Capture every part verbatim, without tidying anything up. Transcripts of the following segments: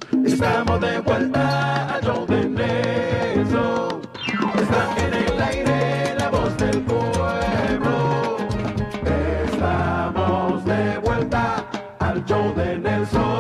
Estamos de vuelta a show de Nelson. Está en el aire la voz del pueblo. Estamos de vuelta al show de Nelson.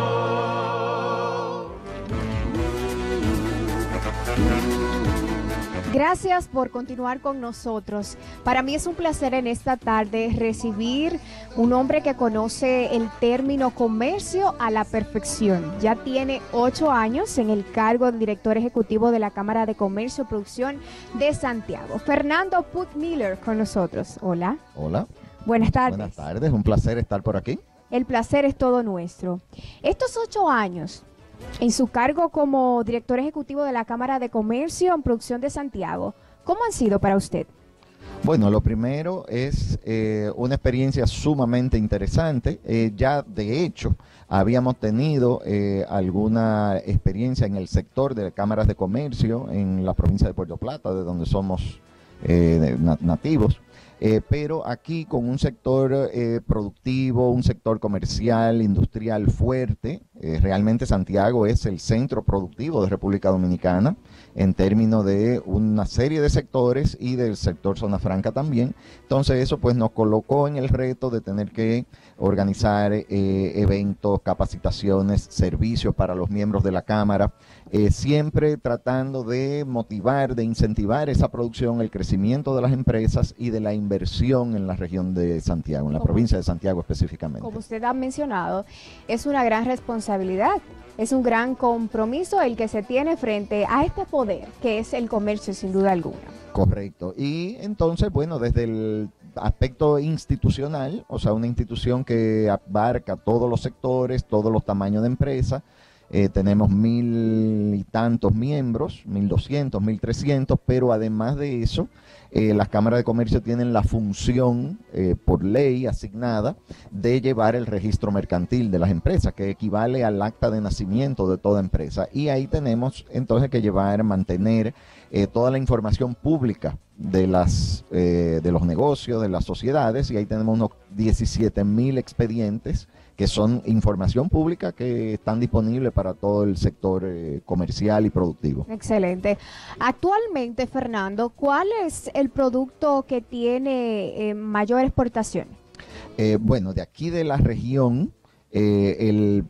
Gracias por continuar con nosotros. Para mí es un placer en esta tarde recibir un hombre que conoce el término comercio a la perfección. Ya tiene ocho años en el cargo de director ejecutivo de la Cámara de Comercio y Producción de Santiago. Fernando Puth-Miller con nosotros. Hola. Hola. Buenas tardes. Buenas tardes, un placer estar por aquí. El placer es todo nuestro. Estos ocho años en su cargo como director ejecutivo de la Cámara de Comercio en Producción de Santiago, ¿cómo han sido para usted? Bueno, lo primero es eh, una experiencia sumamente interesante. Eh, ya de hecho habíamos tenido eh, alguna experiencia en el sector de cámaras de comercio en la provincia de Puerto Plata, de donde somos eh, nativos. Eh, pero aquí con un sector eh, productivo, un sector comercial, industrial fuerte, eh, realmente Santiago es el centro productivo de República Dominicana en términos de una serie de sectores y del sector Zona Franca también. Entonces eso pues nos colocó en el reto de tener que organizar eh, eventos, capacitaciones, servicios para los miembros de la Cámara, eh, siempre tratando de motivar, de incentivar esa producción, el crecimiento de las empresas y de la inversión en la región de Santiago, en la como, provincia de Santiago específicamente. Como usted ha mencionado, es una gran responsabilidad, es un gran compromiso el que se tiene frente a este poder, que es el comercio sin duda alguna. Correcto. Y entonces, bueno, desde el aspecto institucional, o sea, una institución que abarca todos los sectores, todos los tamaños de empresa, eh, tenemos mil y tantos miembros, mil doscientos, mil trescientos, pero además de eso, eh, las cámaras de comercio tienen la función eh, por ley asignada de llevar el registro mercantil de las empresas, que equivale al acta de nacimiento de toda empresa. Y ahí tenemos entonces que llevar, mantener eh, toda la información pública de las eh, de los negocios, de las sociedades, y ahí tenemos unos diecisiete mil expedientes que son información pública que están disponibles para todo el sector eh, comercial y productivo. Excelente. Actualmente, Fernando, ¿cuál es el producto que tiene eh, mayor exportación? Eh, bueno, de aquí de la región, eh, el,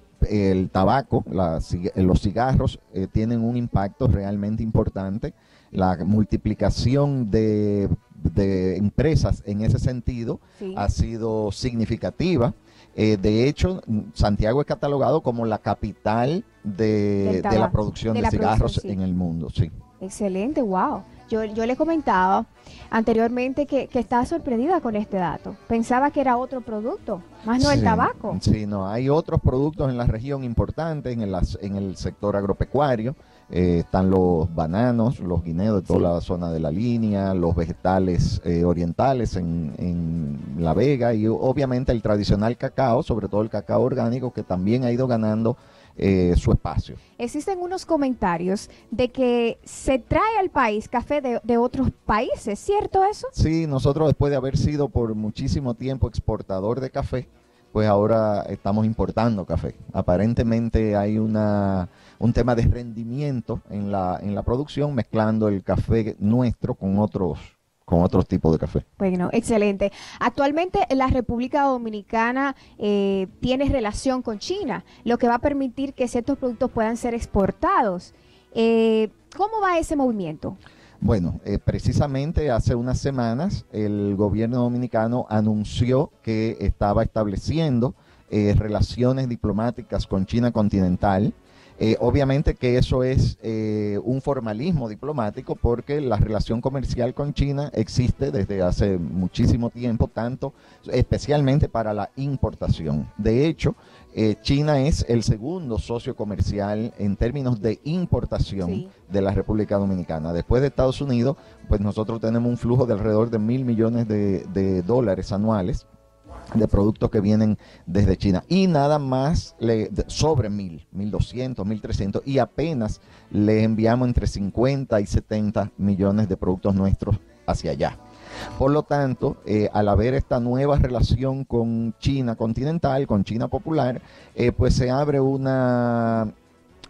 el tabaco, la, los cigarros eh, tienen un impacto realmente importante. La multiplicación de, de empresas en ese sentido sí. ha sido significativa. Eh, de hecho, Santiago es catalogado como la capital de, de la producción de, de la cigarros sí. en el mundo. Sí. Excelente, wow. Yo, yo le comentaba anteriormente que, que estaba sorprendida con este dato. Pensaba que era otro producto, más no sí, el tabaco. Sí, no, hay otros productos en la región importantes, en el, en el sector agropecuario. Eh, están los bananos, los guineos de toda sí. la zona de la línea, los vegetales eh, orientales en, en La Vega y obviamente el tradicional cacao, sobre todo el cacao orgánico, que también ha ido ganando eh, su espacio. Existen unos comentarios de que se trae al país café de, de otros países, ¿cierto eso? Sí, nosotros después de haber sido por muchísimo tiempo exportador de café, pues ahora estamos importando café. Aparentemente hay una un tema de rendimiento en la en la producción, mezclando el café nuestro con otros con otros tipos de café. Bueno, excelente. Actualmente la República Dominicana eh, tiene relación con China, lo que va a permitir que ciertos productos puedan ser exportados. Eh, ¿Cómo va ese movimiento? Bueno, eh, precisamente hace unas semanas el gobierno dominicano anunció que estaba estableciendo eh, relaciones diplomáticas con China continental. Eh, obviamente que eso es eh, un formalismo diplomático porque la relación comercial con China existe desde hace muchísimo tiempo, tanto especialmente para la importación. De hecho, eh, China es el segundo socio comercial en términos de importación sí. de la República Dominicana. Después de Estados Unidos, pues nosotros tenemos un flujo de alrededor de mil millones de, de dólares anuales de productos que vienen desde China y nada más le, sobre mil, mil doscientos, mil trescientos y apenas le enviamos entre cincuenta y setenta millones de productos nuestros hacia allá. Por lo tanto, eh, al haber esta nueva relación con China continental, con China popular, eh, pues se abre una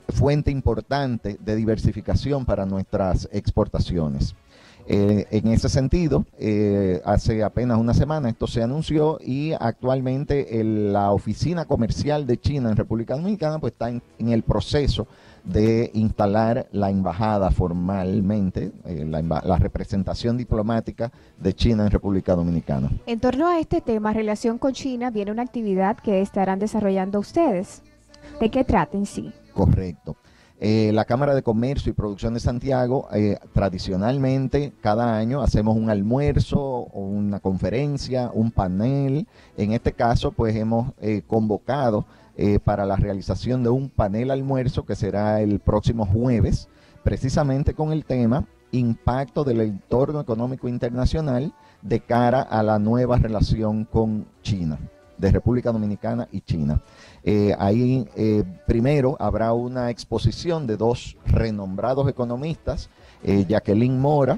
fuente importante de diversificación para nuestras exportaciones. Eh, en ese sentido, eh, hace apenas una semana esto se anunció y actualmente el, la oficina comercial de China en República Dominicana pues está en, en el proceso de instalar la embajada formalmente, eh, la, la representación diplomática de China en República Dominicana. En torno a este tema, relación con China, viene una actividad que estarán desarrollando ustedes. ¿De qué trata en sí? Correcto. Eh, la Cámara de Comercio y Producción de Santiago, eh, tradicionalmente cada año hacemos un almuerzo o una conferencia, un panel. En este caso, pues hemos eh, convocado eh, para la realización de un panel almuerzo que será el próximo jueves, precisamente con el tema impacto del entorno económico internacional de cara a la nueva relación con China, de República Dominicana y China. Eh, ahí eh, primero habrá una exposición de dos renombrados economistas, eh, Jacqueline Mora,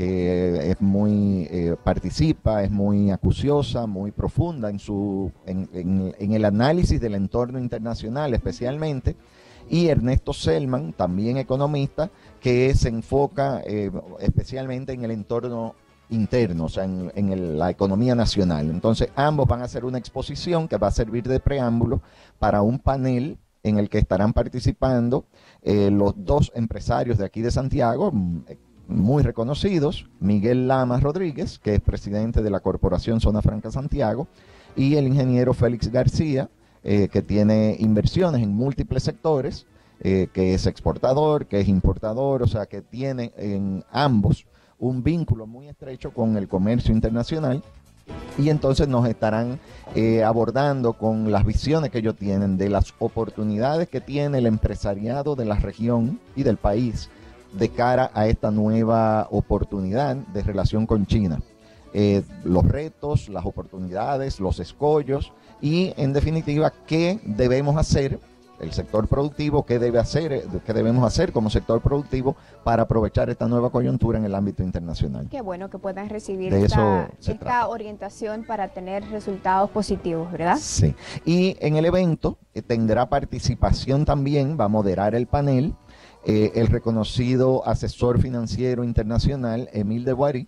que es muy, eh, participa, es muy acuciosa, muy profunda en, su, en, en, en el análisis del entorno internacional especialmente, y Ernesto Selman, también economista, que se enfoca eh, especialmente en el entorno interno, o sea, en, en el, la economía nacional. Entonces, ambos van a hacer una exposición que va a servir de preámbulo para un panel en el que estarán participando eh, los dos empresarios de aquí de Santiago, muy reconocidos, Miguel Lamas Rodríguez, que es presidente de la Corporación Zona Franca Santiago, y el ingeniero Félix García, eh, que tiene inversiones en múltiples sectores, eh, que es exportador, que es importador, o sea, que tiene en ambos un vínculo muy estrecho con el comercio internacional, y entonces nos estarán eh, abordando con las visiones que ellos tienen de las oportunidades que tiene el empresariado de la región y del país de cara a esta nueva oportunidad de relación con China. Eh, los retos, las oportunidades, los escollos y en definitiva qué debemos hacer el sector productivo, qué debe hacer, qué debemos hacer como sector productivo para aprovechar esta nueva coyuntura en el ámbito internacional. Qué bueno que puedan recibir De esta, eso se esta trata. orientación para tener resultados positivos, ¿verdad? Sí. Y en el evento eh, tendrá participación también, va a moderar el panel, eh, el reconocido asesor financiero internacional, Emil de Boiry,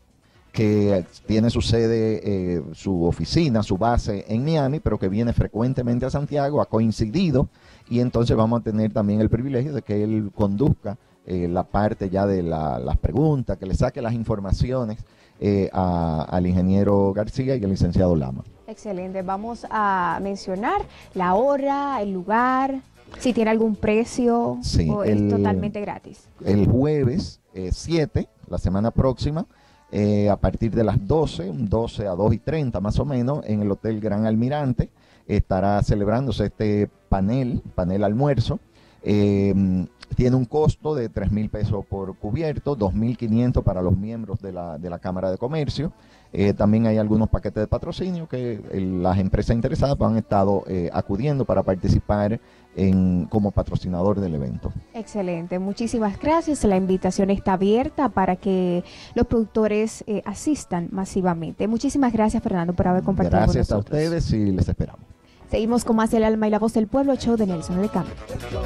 que tiene su sede, eh, su oficina, su base en Miami, pero que viene frecuentemente a Santiago, ha coincidido, y entonces vamos a tener también el privilegio de que él conduzca eh, la parte ya de la, las preguntas, que le saque las informaciones eh, a, al ingeniero García y al licenciado Lama. Excelente. Vamos a mencionar la hora, el lugar, si tiene algún precio, Sí, o el, es totalmente gratis. El jueves eh, siete, la semana próxima, Eh, a partir de las doce, doce a dos y treinta más o menos, en el Hotel Gran Almirante, estará celebrándose este panel, panel almuerzo. Eh, tiene un costo de tres mil pesos por cubierto, dos mil quinientos para los miembros de la, de la Cámara de Comercio. Eh, también hay algunos paquetes de patrocinio que eh, las empresas interesadas han estado eh, acudiendo para participar en, como patrocinador del evento. Excelente, muchísimas gracias. La invitación está abierta para que los productores eh, asistan masivamente. Muchísimas gracias, Fernando, por haber compartido Gracias con a nosotros. ustedes y les esperamos. Seguimos con más El Alma y la Voz del Pueblo, show de Nelson de Cambio.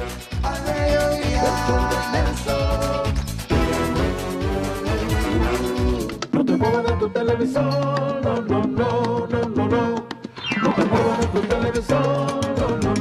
Al mediodía, no te muevas de tu televisor, no, no, no, no, no, no. No te muevas de tu televisor, no, no,